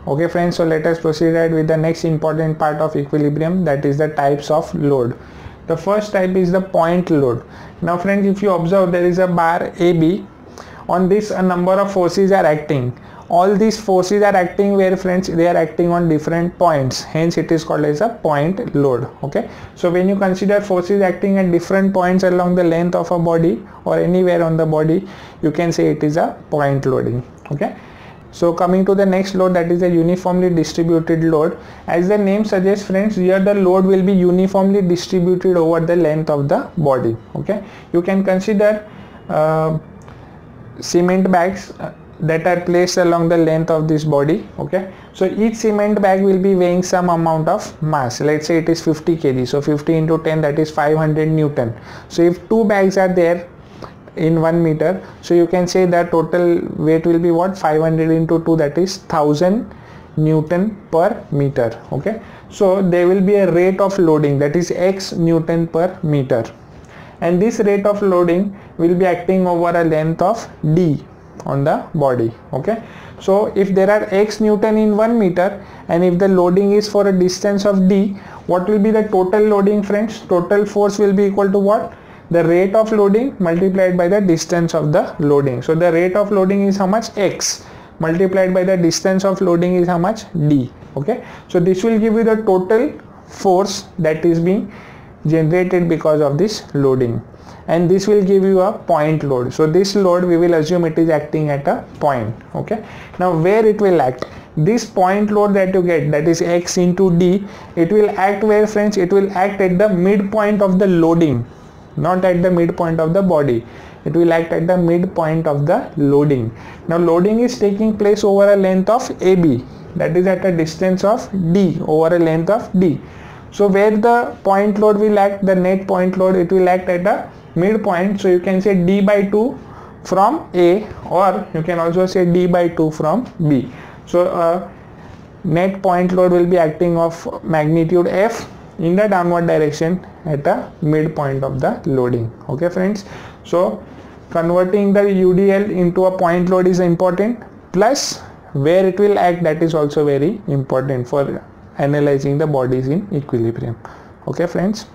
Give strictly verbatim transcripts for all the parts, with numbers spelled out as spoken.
Okay friends, so let us proceed ahead with the next important part of equilibrium, that is the types of load. The first type is the point load. Now friends, if you observe, there is a bar A B. On this a number of forces are acting. All these forces are acting where friends, they are acting on different points, hence it is called as a point load. Okay, so when you consider forces acting at different points along the length of a body or anywhere on the body, you can say it is a point loading. Okay, so coming to the next load, that is a uniformly distributed load. As the name suggests friends, here the load will be uniformly distributed over the length of the body. Okay, you can consider uh, cement bags uh, that are placed along the length of this body. Okay, so each cement bag will be weighing some amount of mass. Let's say it is fifty kilograms, so fifty into ten, that is five hundred newton. So if two bags are there in one meter, so you can say that total weight will be what, five hundred into two, that is one thousand newton per meter. Okay, so there will be a rate of loading, that is x newton per meter, and this rate of loading will be acting over a length of d on the body. Okay, so if there are x newton in one meter and if the loading is for a distance of d, what will be the total loading friends? Total force will be equal to what? The rate of loading multiplied by the distance of the loading. So the rate of loading is how much? X, multiplied by the distance of loading is how much? D. Okay, so this will give you the total force that is being generated because of this loading, and this will give you a point load. So this load, we will assume it is acting at a point. Okay, now where it will act? This point load that you get, that is x into d, it will act where friends? It will act at the midpoint of the loading, not at the midpoint of the body. It will act at the midpoint of the loading. Now loading is taking place over a length of A B, that is at a distance of d over a length of d. So where the point load will act, the net point load, it will act at a midpoint. So you can say d by two from A, or you can also say d by two from B. So uh, net point load will be acting of magnitude F in the downward direction at a midpoint of the loading. Okay friends, so converting the U D L into a point load is important, plus where it will act, that is also very important for analyzing the bodies in equilibrium. Okay friends,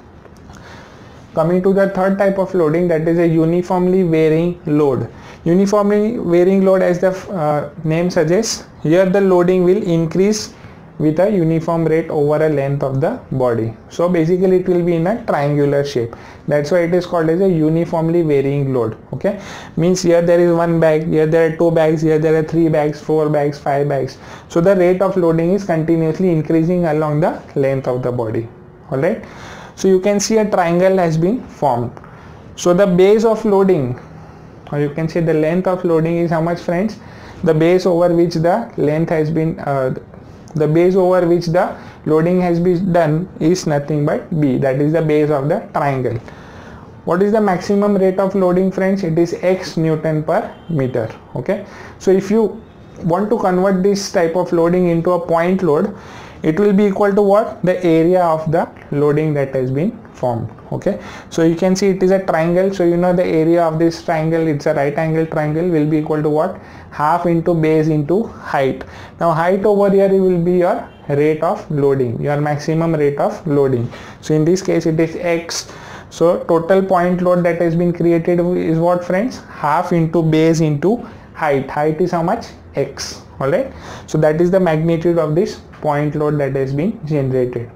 coming to the third type of loading, that is a uniformly varying load. Uniformly varying load, as the uh, name suggests, here the loading will increase with a uniform rate over a length of the body. So basically it will be in a triangular shape. That's why it is called as a uniformly varying load. Okay, means here there is one bag, here there are two bags, here there are three bags, four bags, five bags. So the rate of loading is continuously increasing along the length of the body. Alright, so you can see a triangle has been formed. So the base of loading, or you can say the length of loading, is how much friends? The base over which the length has been uh, the base over which the loading has been done is nothing but B, that is the base of the triangle. What is the maximum rate of loading friends? It is x newton per meter. Okay, so if you want to convert this type of loading into a point load, it will be equal to what? The area of the loading that has been formed. Okay, so you can see it is a triangle, so you know the area of this triangle, it's a right angle triangle, will be equal to what? Half into base into height. Now height over here will be your rate of loading, your maximum rate of loading. So in this case it is x. So total point load that has been created is what friends? Half into base into height. Height is how much? X. Alright, so that is the magnitude of this point load that has been generated.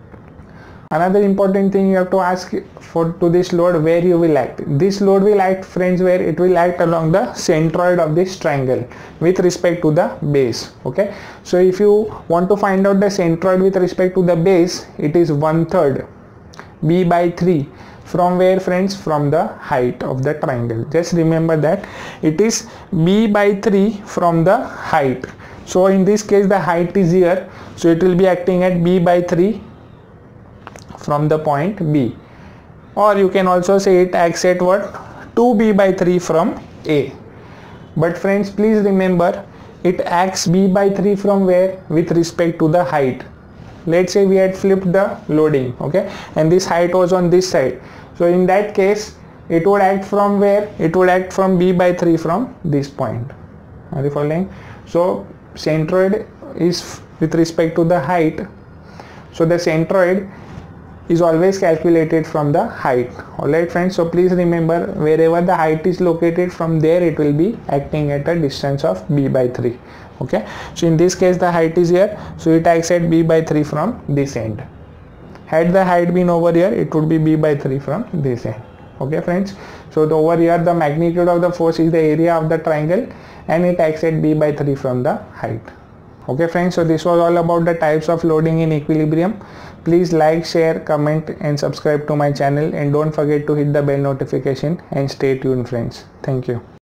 Another important thing you have to ask for to this load, where you will act. This load will act friends where it will act along the centroid of this triangle with respect to the base. Okay, so if you want to find out the centroid with respect to the base, it is one third B by three. From where friends? From the height of the triangle. Just remember that it is B by three from the height. So in this case the height is here, so it will be acting at B by three from the point B, or you can also say it acts at what? two B by three from A. But friends, please remember, it acts B by three from where? With respect to the height. Let's say we had flipped the loading, okay, and this height was on this side. So in that case it would act from where? It would act from B by three from this point. Are you following? So centroid is with respect to the height, so the centroid is always calculated from the height. Alright friends, so please remember, wherever the height is located, from there it will be acting at a distance of b by three. Okay, so in this case the height is here, so it acts at b by three from this end. Had the height been over here, it would be b by three from this end. Okay friends, so the, over here the magnitude of the force is the area of the triangle, and it acts at b by three from the height. Okay friends, so this was all about the types of loading in equilibrium. Please like, share, comment and subscribe to my channel, and don't forget to hit the bell notification, and stay tuned friends. Thank you.